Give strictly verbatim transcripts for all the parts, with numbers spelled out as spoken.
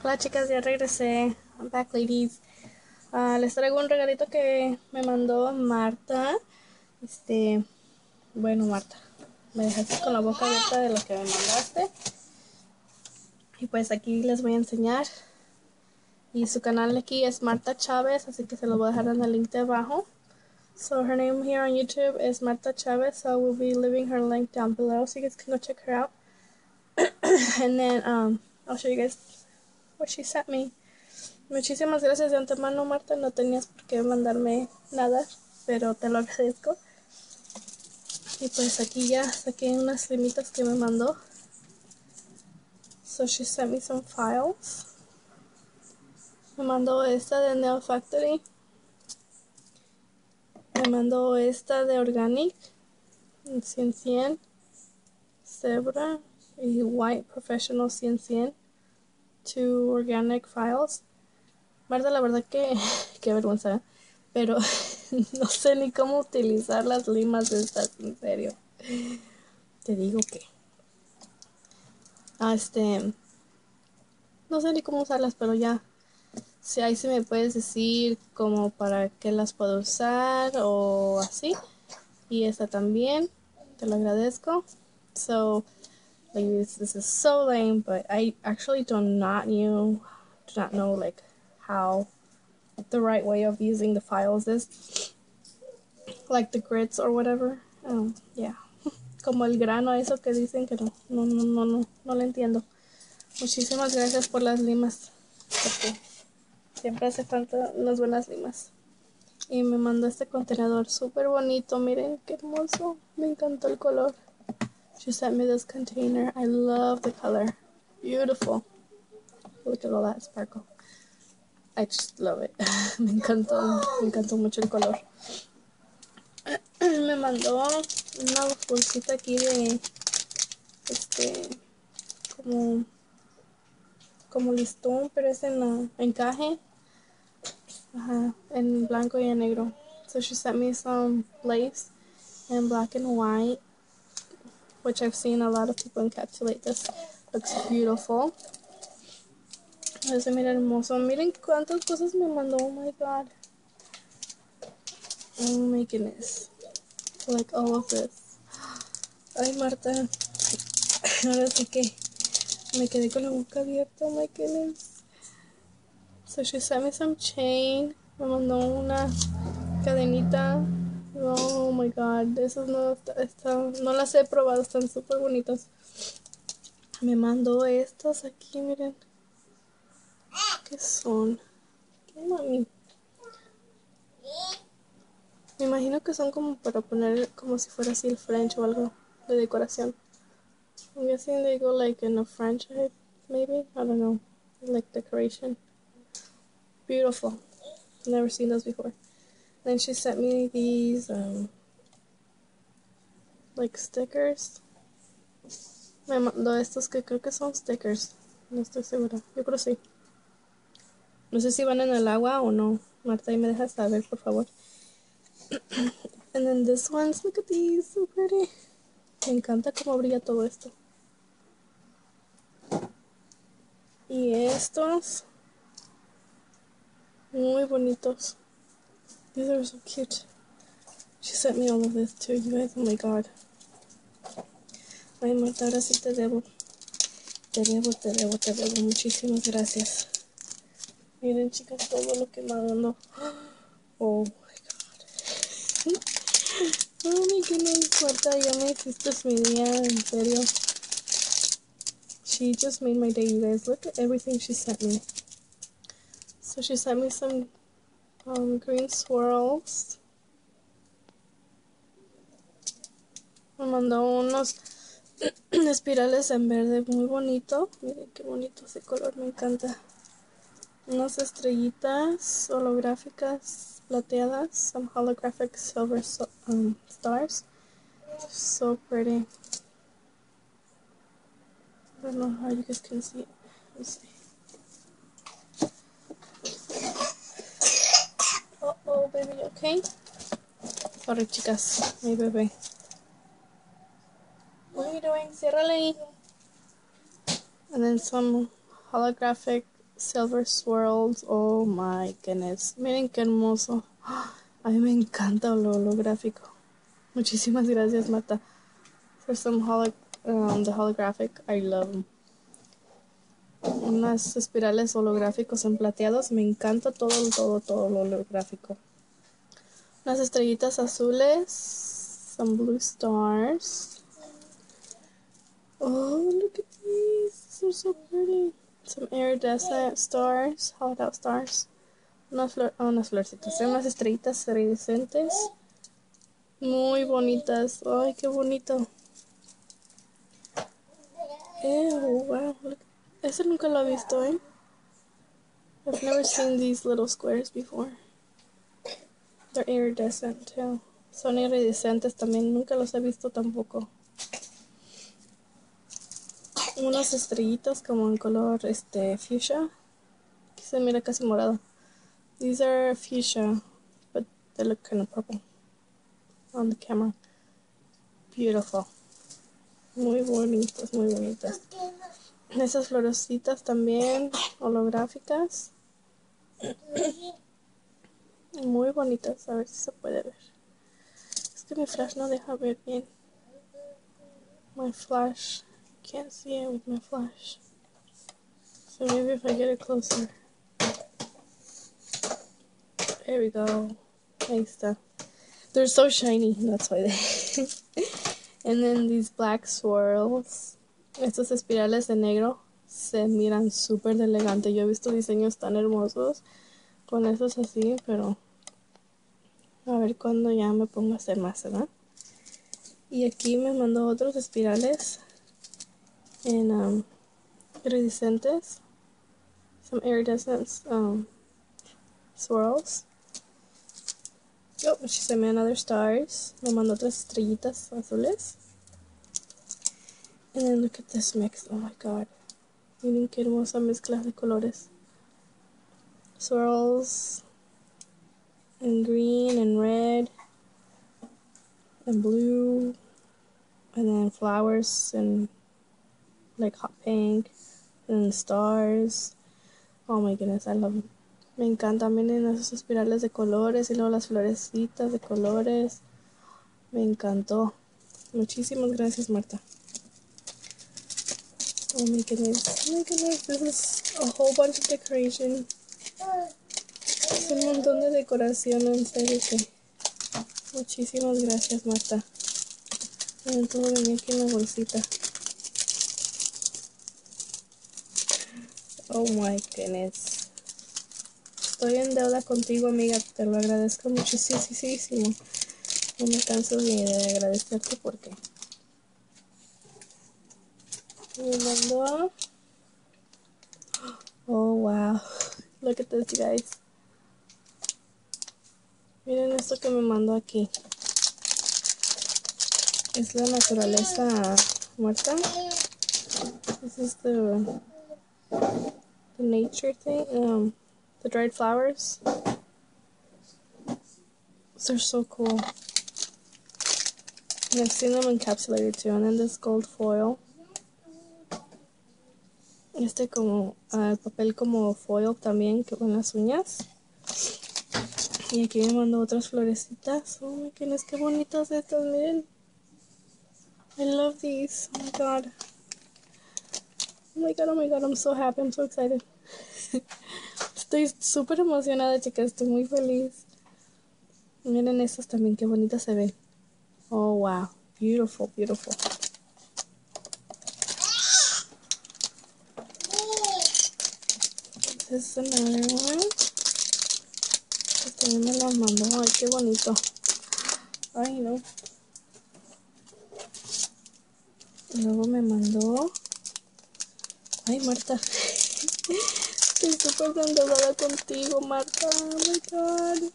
Hola chicas, ya regresé. I'm back, ladies. Ah, les traigo un regalito que me mandó Marta. Este, bueno, Marta, me dejaste con la boca abierta de lo que me mandaste. Y pues aquí les voy a enseñar. Y su canal aquí es Marta Chávez, así que se lo voy a dejar en el link de abajo. So her name here on YouTube is Marta Chavez, so we'll be leaving her link down below so you guys can go check her out. And then um, I'll show you guys what she sent me. Muchísimas gracias de antemano, Marta. No tenías por qué mandarme nada, pero te lo agradezco. Y pues aquí ya saqué unas limitas que me mandó. So she sent me some files. Me mandó esta de Nail Factory. Me mandó esta de Organic, cien cien, Zebra y White Professional cien cien. Two organic files. Marta, la verdad que qué vergüenza, pero no sé ni cómo utilizar las limas estas, en serio. Te digo que ah, este no sé ni cómo usarlas, pero ya si ahí sí me puedes decir como para qué las puedo usar o así. Y esta también, te lo agradezco. So like this, this is so lame, but I actually do not know do not know like how the right way of using the files is, like the grids or whatever. Um, yeah, como el grano, eso que dicen que no, no, no, no, no, no lo entiendo. Muchísimas gracias por las limas, porque siempre hace falta unas buenas limas. Y me mandó este contenedor súper bonito, miren qué hermoso, me encantó el color. She sent me this container, I love the color, beautiful. Look at all that sparkle. I just love it. Me encantó, me encantó mucho el color. Me mandó una bolsita aquí de este como como listón, pero es en la encaje. Ajá, en blanco y en negro. So she sent me some lace in black and white, which I've seen a lot of people encapsulate this. Looks beautiful. Ese mira hermoso. Miren cuántas cosas me mandó. Oh my god. Oh my goodness. Like all of this. Ay, Marta. Ahora sí que me quedé con la boca abierta. Oh my goodness. So she sent me some chain. Me mandó una cadenita. Oh my god. Esas no, está, no las he probado. Están súper bonitas. Me mandó estas aquí, miren. ¿Qué son? ¿Qué, mami? Me imagino que son como para poner como si fuera así el French o algo de decoración. I'm guessing they go like in a French shape, maybe? I don't know. Like decoration. Beautiful. Never seen those before. Then she sent me these um, like stickers. Me mandó estos que creo que son stickers. No estoy segura. Yo creo sí. No sé si van en el agua o no. Marta, ahí me dejas saber, por favor. And then this one's, look at these, so pretty. Me encanta cómo brilla todo esto. Y estos, muy bonitos. These are so cute. She sent me all of this too, you guys. Oh my god. Ay, Marta, ahora sí te debo. Te debo, te debo, te debo. Muchísimas gracias. Miren, chicas, todo lo que me mandó. Oh my god. Oh my goodness, Marta, ya me hiciste mi día, en serio. She just made my day, you guys. Look at everything she sent me. So she sent me some um, green swirls. Me mandó unos espirales en verde muy bonito. Miren qué bonito ese color, me encanta. Unas estrellitas holográficas plateadas. Some holographic silver so um, stars. So pretty. I don't know how you guys can see it. Let's see. Uh oh, baby, okay? Sorry, chicas, mi bebé. What are you doing? Ciérrale ahí. And then some holographic Silver swirls. Oh my goodness. Miren qué hermoso. A mí me encanta lo holográfico. Muchísimas gracias, Marta. For some holo um, the holographic, I love them. Unas espirales holográficos en plateados. Me encanta todo, todo, todo lo holográfico. Unas estrellitas azules. Some blue stars. Oh, look at these. They're so pretty. Some iridescent stars. Hollowed out stars. Unas, flor oh, unas florcitas. Unas estrellitas iridescentes. Muy bonitas. Ay, qué bonito. Ew, wow. Look. Ese nunca lo he visto, ¿eh? I've never seen these little squares before. They're iridescent too. Son iridescentes también. Nunca los he visto tampoco. Unas estrellitas como en color este fuchsia. Aquí se mira casi morado. These are fuchsia, but they look kind of purple on the camera. Beautiful. Muy bonitas, muy bonitas. Esas florecitas también holográficas. Muy bonitas. A ver si se puede ver. Es que mi flash no deja ver bien. My flash. Can't see it with my flash. So maybe if I get it closer. There we go. Ahí está. They're so shiny. That's why they... And then these black swirls. Estos espirales de negro se miran súper elegantes. Yo he visto diseños tan hermosos con esos así, pero a ver cuándo ya me pongo a hacer más, ¿verdad? Y aquí me mandó otros espirales en um, iridescentes. Some iridescent um, swirls. Oh, she sent me another stars. Me mandó otras estrellitas azules. And then look at this mix. Oh my god. Miren qué hermosa mezcla de colores. Swirls and green and red and blue, and then flowers and like hot pink and stars. Oh my goodness, I love them. Me encantan, miren esos espirales de colores y luego las florecitas de colores. Me encantó. Muchísimas gracias, Marta. Oh my goodness, oh my goodness, this is a whole bunch of decoration. Es un montón de decoración, en serio que... Muchísimas gracias, Marta. Miren, todo venía aquí en la bolsita. Oh my goodness. Estoy en deuda contigo, amiga. Te lo agradezco muchísimo. No me canso ni de agradecerte porque me mandó. Oh wow. Look at this, you guys. Miren esto que me mandó aquí. Es la naturaleza muerta. This is the the nature thing. Um, the dried flowers. They're so cool. And I've seen them encapsulated too. And then this gold foil. Este como uh, papel como foil también que van las uñas. Y aquí me mandó otras florecitas. Oh my goodness, qué bonitas estas, miren. I love these. Oh my god. Oh my god, oh my god, I'm so happy, I'm so excited. Estoy súper emocionada, chicas, estoy muy feliz. Miren estas también, qué bonitas se ven. Oh wow, beautiful, beautiful. This is another one. Este también me las mandó, ay, qué bonito. Ay, no. Y luego me mandó... Ay, Marta. Estoy súper endeudada contigo, Marta. Oh my god.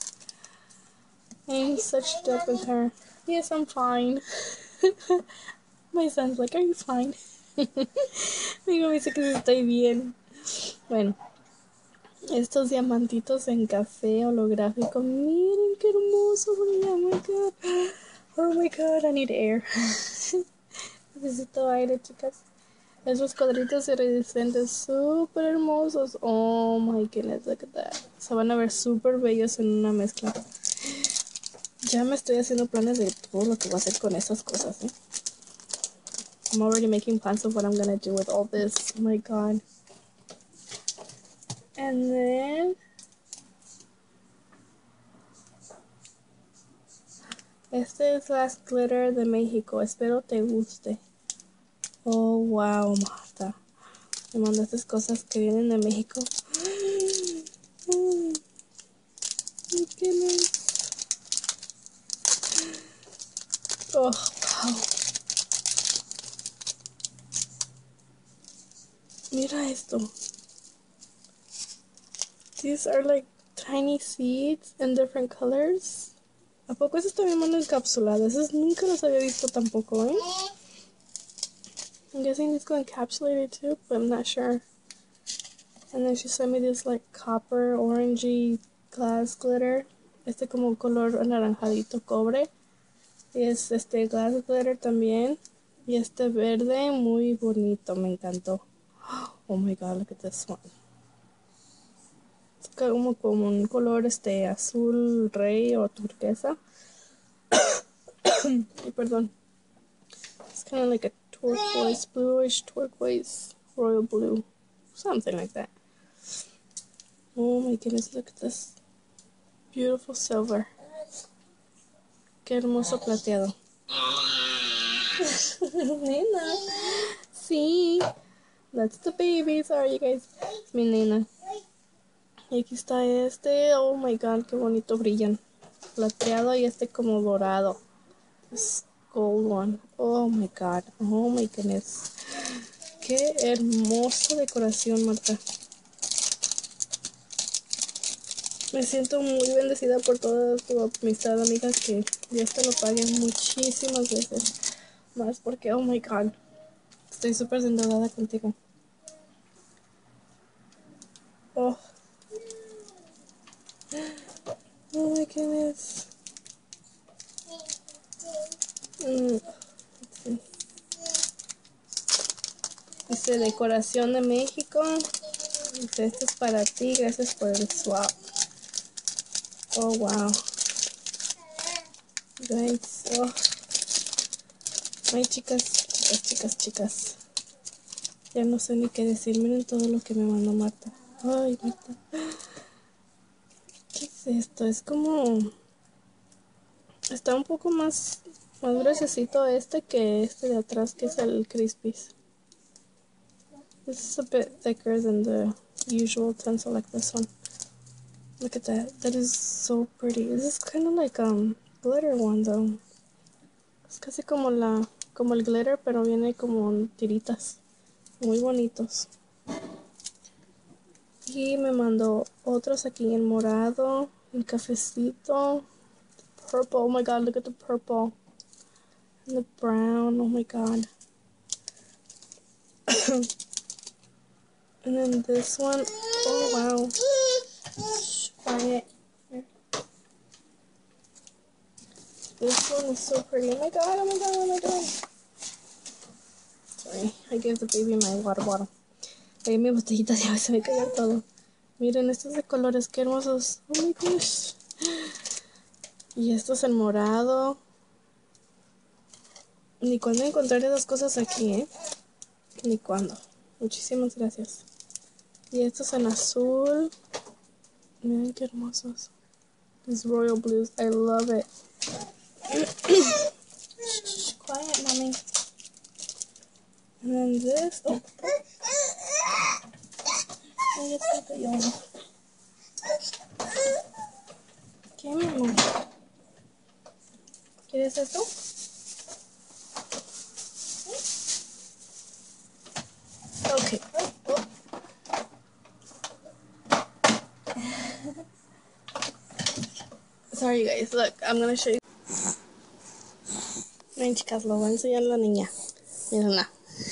I'm such debt with her. Yes, I'm fine. My son's like, are you fine? Mi hijo me dice que sí estoy bien. Bueno. Estos diamantitos en café holográfico. Miren qué hermoso. Oh my god. Oh my god, I need air. Necesito aire, chicas. Esos cuadritos iridiscentes súper hermosos. Oh my goodness, look at that. Se van a ver súper bellos en una mezcla. Ya me estoy haciendo planes de todo lo que voy a hacer con estas cosas, ¿eh? I'm already making plans of what I'm gonna do with all this. Oh my god. And then este es Glass Glitter de México. Espero te guste. Oh wow, Marta. Me mandaste cosas que vienen de México. Oh, my goodness. Oh wow. Mira esto. These are like tiny seeds in different colors. ¿A poco esos también van encapsulados? Esos nunca los había visto tampoco, ¿eh? I'm guessing these go encapsulated too, but I'm not sure. And then she sent me this like copper, orangey glass glitter. Este como color anaranjadito cobre. Y es este glass glitter también. Y este verde muy bonito, me encantó. Oh my god, look at this one. Es como, como un color este azul rey o turquesa. Ay, perdón. It's kind of like a turquoise, bluish, turquoise, royal blue. Something like that. Oh my goodness, look at this. Beautiful silver. Qué hermoso plateado. Nena. Sí. That's the baby. Sorry, you guys. Es mi nena. Y aquí está este. Oh my god, qué bonito brillan. Plateado y este como dorado. This gold one. Oh my god. Oh my goodness. Qué hermosa decoración, Marta. Me siento muy bendecida por toda tu amistad, amigas, que Dios te lo pague muchísimas veces más, porque, oh my god, estoy súper endeudada contigo. Oh. Oh my goodness. Mm. Sí. Dice decoración de México. Dice, esto es para ti, gracias por el swap. Oh wow. Guys, oh. Ay, chicas, chicas, chicas, chicas. Ya no sé ni qué decir. Miren todo lo que me mandó Marta. Ay, Marta. ¿Qué es esto? Es como... Está un poco más, más gruesecito este que este de atrás, que es el Crispies. This is a bit thicker than the usual tinsel, like this one. Look at that. That is so pretty. This is kind of like um glitter one though. Es casi como la como el glitter, pero viene como en tiritas. Muy bonitos. Y me mandó otros aquí en morado, en cafecito, purple. Oh my god, look at the purple. And the brown. Oh my god. And then this one. Oh wow. Shh, quiet. Here. This one is so pretty. Oh my god, oh my god, what am I doing? Sorry, I gave the baby my water bottle. Ahí mi botellita ya se me cayó todo. Miren, estos de colores, qué hermosos. Oh my gosh. Y estos en morado. Ni cuándo encontrar esas cosas aquí, ¿eh? Ni cuándo. Muchísimas gracias. Y estos en azul. Miren qué hermosos. These royal blues. I love it. Shh, quiet, mommy. And then this. Oh. Ay, ya se cayó uno. ¿Qué, mi amor? ¿Quieres esto? Okay. Oh. Sorry, guys. Look, I'm gonna show you. Miren, chicas, lo voy a enseñar a la niña. Mírenla.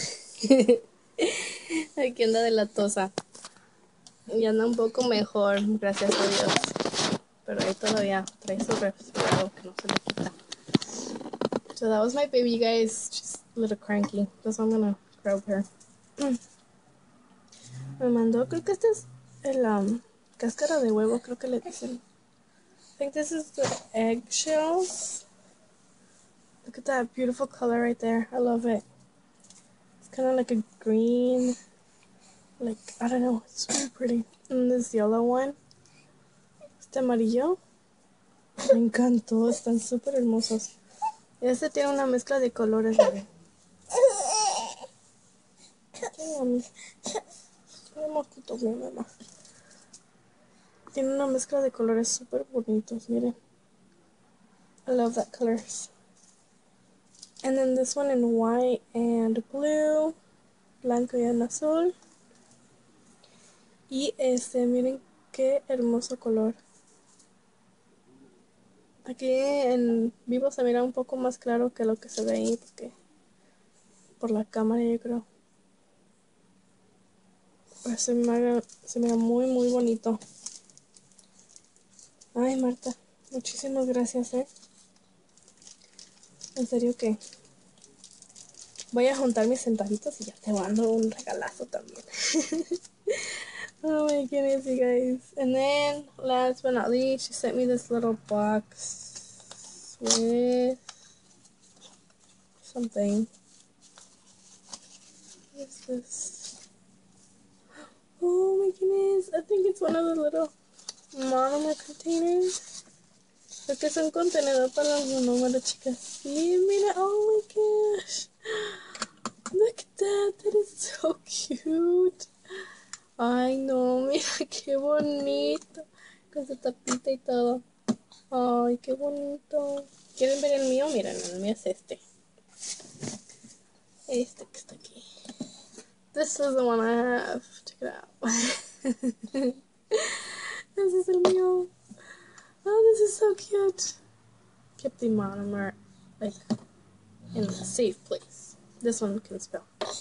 Aquí anda de la tosa. Y anda un poco mejor, gracias a Dios. Pero ahí todavía trae su resfriado que no se le quita. So that was my baby, guys. She's a little cranky. That's why I'm gonna grab her. Me mandó, creo que este es el um, cáscara de huevo, creo que le dicen. I think this is the eggshells. Look at that beautiful color right there. I love it. It's kind of like a green, like, I don't know, it's really pretty. And this yellow one, este amarillo, me encantó, están súper hermosos. Este tiene una mezcla de colores, ¿vale? Tiene una mezcla de colores súper bonitos, miren. I love that colors. And then this one in white and blue, blanco y en azul. Y este, miren qué hermoso color. Aquí en vivo se mira un poco más claro que lo que se ve ahí, porque por la cámara yo creo. Pero se mira, se mira muy muy bonito. Ay, Marta, muchísimas gracias, eh. En serio que voy a juntar mis centavitos y ya te mando un regalazo también. Oh my goodness, you guys. And then, last but not least, she sent me this little box with something. What is this? Oh my goodness, I think it's one of the little monomer containers. Creo que es un contenedor para los monómeros, chicas. Sí, mira, oh my gosh. Look at that, that is so cute. Ay, no, mira qué bonito. Con su tapita y todo. Ay, qué bonito. ¿Quieren ver el mío? Miren, el mío es este. Este que está aquí. This is the one I have. Check it out. This is el mío. Oh, this is so cute. Kept the monomer like in a safe place. This one can spell.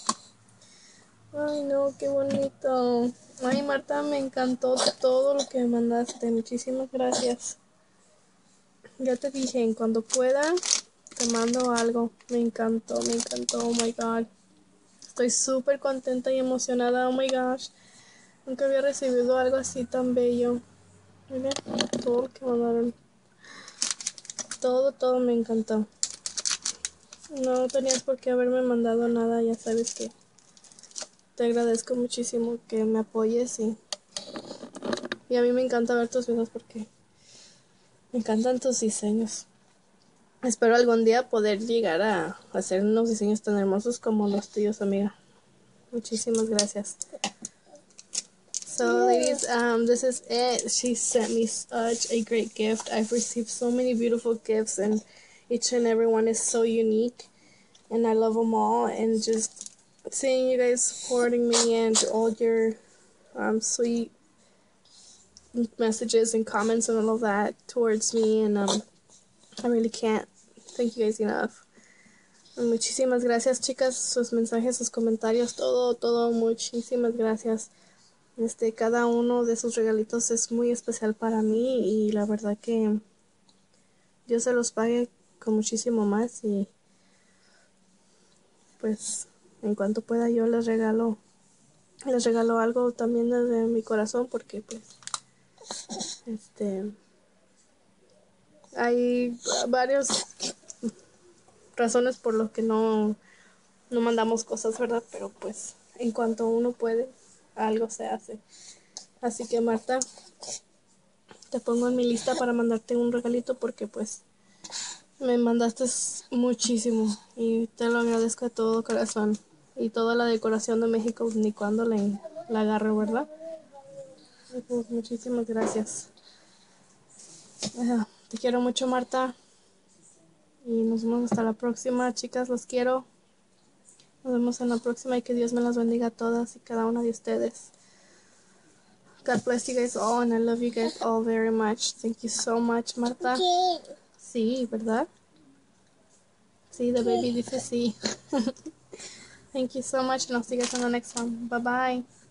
Ay, no, qué bonito. Ay, Marta, me encantó todo lo que me mandaste. Muchísimas gracias. Ya te dije, en cuando pueda, te mando algo. Me encantó, me encantó. Oh my God. Estoy súper contenta y emocionada. Oh my gosh. Nunca había recibido algo así tan bello. Miren, todo lo que mandaron. Todo, todo me encantó. No tenías por qué haberme mandado nada. Ya sabes que te agradezco muchísimo que me apoyes y, y a mí me encanta ver tus videos porque me encantan tus diseños. Espero algún día poder llegar a hacer unos diseños tan hermosos como los tuyos, amiga. Muchísimas gracias. So, ladies, um, this is it. She sent me such a great gift. I've received so many beautiful gifts, and each and every one is so unique, and I love them all. And just seeing you guys supporting me and all your um, sweet messages and comments and all of that towards me, and um, I really can't thank you guys enough. Muchísimas gracias, chicas, sus mensajes, sus comentarios, todo, todo, muchísimas gracias. Este, cada uno de sus regalitos es muy especial para mí y la verdad que Dios se los pague con muchísimo más y pues en cuanto pueda yo les regalo les regalo algo también desde mi corazón porque pues este hay varias razones por las que no no mandamos cosas, ¿verdad? Pero pues en cuanto uno puede algo se hace. Así que Marta, te pongo en mi lista para mandarte un regalito porque pues me mandaste muchísimo y te lo agradezco de todo corazón. Y toda la decoración de México ni cuando la, la agarro, ¿verdad? Y pues muchísimas gracias. Uh, te quiero mucho, Marta. Y nos vemos hasta la próxima, chicas, los quiero. Nos vemos en la próxima y que Dios me las bendiga a todas y cada una de ustedes. God bless you guys all and I love you guys all very much. Thank you so much, Marta. Sí, ¿verdad? Sí, the baby dice sí. Thank you so much and I'll see you guys on the next one. Bye bye.